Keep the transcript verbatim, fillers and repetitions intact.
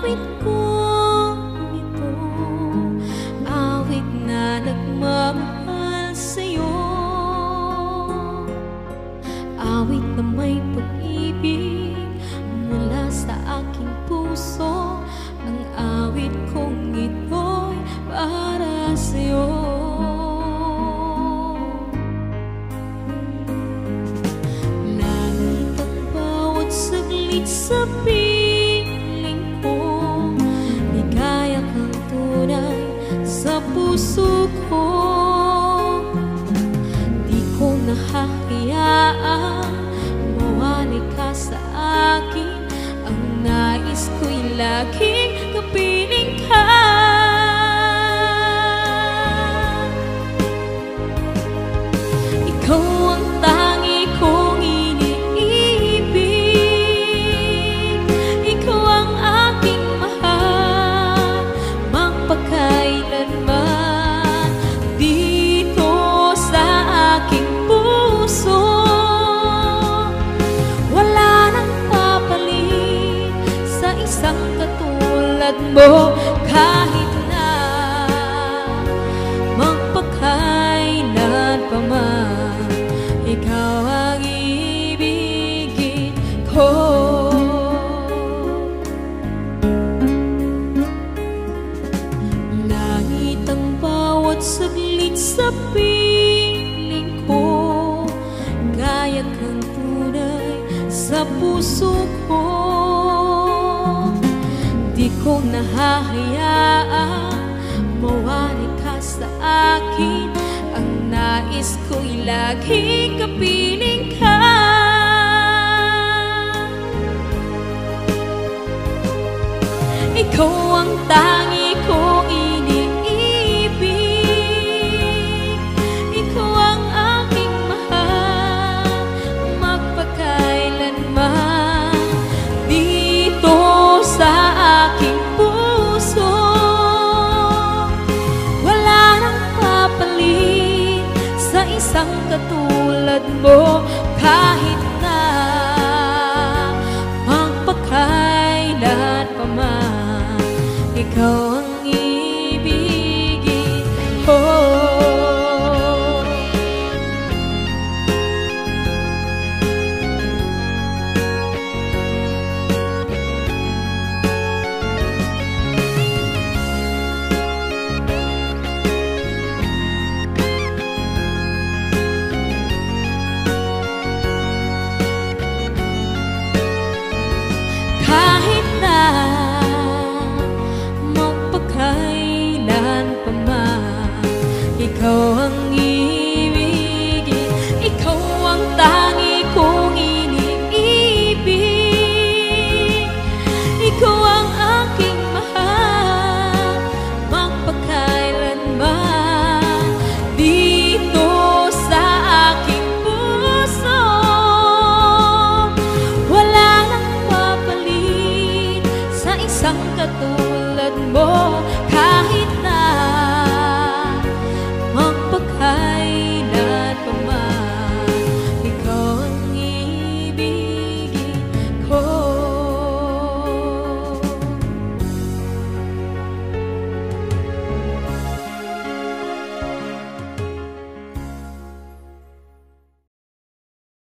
awit kong ito, awit na nagmamahal sa'yo, awit na may pag-ibig mula sa aking puso. Ang awit kong ito'y para sa'yo. Langit ang bawat saglit sa piling ko, ligaya kang tunay sa puso ko. Di ko nahahayaang mawali ka sa akin, ang nais ko'y laging kapiling ka. Ikaw ang tangi kong iniibig, ikaw ang aking mahal magpakailanman. Dito sa aking puso wala nang papalit sa isang katulad mo. Kahit na magpakailan pa man, ikaw ang ibigin ko. Langit ang bawat saglit sa piling ko, gaya kang tunay sa puso ko. Di ko nahahayaang mawali ka sa akin, ang nais ko'y laging kapiling ka. Ikaw ang tangi kong iniibig, ikaw ang aking mahal magpakailanman. Dito sa aking puso wala nang papalit sa isang katulad mo. Kahit na magpakailan pa man, ikaw ang ibigin ko. Kahit na magpakailan pa man, ikaw ang ibigin, ikaw ang tangi kong iniibig, ikaw ang aking mahal magpakailanman. Dito sa aking puso wala nang papalit sa isang katulad mo.